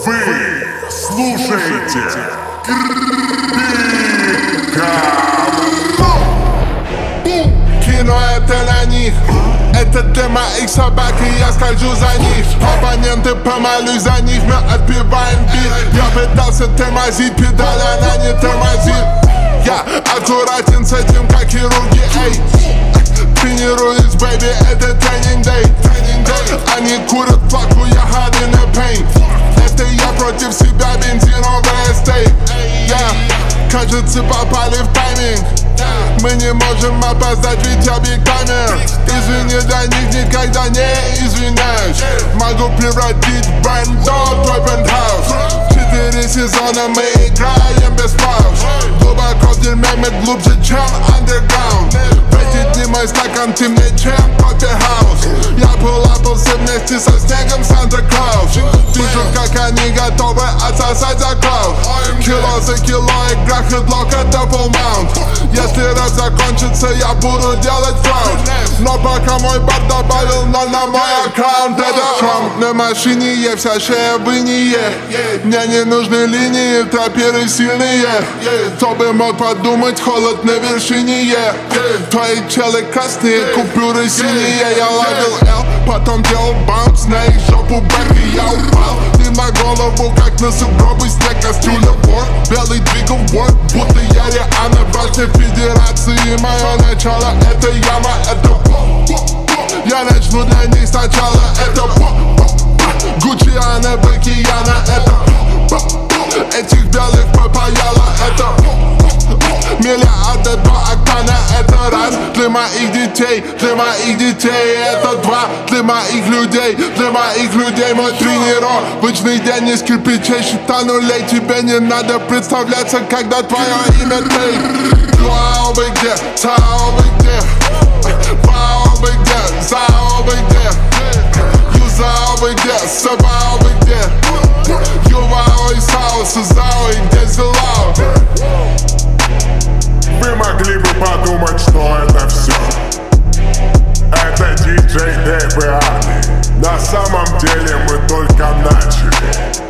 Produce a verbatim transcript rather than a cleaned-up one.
Вы слушаете Кино это на них, это для моих собак, и я скольжу за них. Оппоненты, помолюсь за них, мы отбиваем бит. Я пытался тормозить, педаль, она не тормозит. Я аккуратен с этим, как хирурги, эй. Тренируюсь, бэйби, это тренинг дэй. Они курят флаку, я hard in the pain. Это я против себя, бензиновая стейк. Yeah. Кажется, попали в тайминг. Мы не можем опоздать, ведь объект камер. Извини, для них никогда не извиняюсь. Могу превратить брэндо в твой пентхаус. Четыре сезона мы играем без пауз. Глубоко в дерьме мы глубже, чем underground. В эти дни мой стакан темнее, чем кофе-хаус. Я пулапался вместе со снегом Санта-Клаус. Вижу, как они готовы отсосать за клауд. Кило за кило, игра хедлок, это full mount. Если рэп закончится, я буду делать фрауд. Но пока мой бар добавил ноль на мой аккаунт. Это Трамп на машине, е, вся шея в инее. Мне не нужны линии, траперы сильные. Кто бы мог подумать, холод на вершине, е. Твои челы красные, купюры синие. Я ловил L, потом делал баунс на их жопу, бэк, и я упал. Ты на голову, как на сугробы, снег, кастрюля, вор. Белый двигал ворд, будто я реально башня федерации. Мое начало, это яма, это я начну для них сначала. Это Гуччи, а не Бекияна. Это этих белых попаяло. Это миллиарды, два октана. Это раз для моих детей, для моих детей. Это два для моих людей, для моих людей. Мой тренировочный день из кирпичей, счета нулей. Тебе не надо представляться, когда твое имя ты. Юао бы где, цао бы где, бао бы где, зао бы где, юзао бы где, сабао бы где, ювао и сао, сузао и где зелао. Вы могли бы подумать, что это все. Это диджей Дэйв и Арни. На самом деле мы только начали.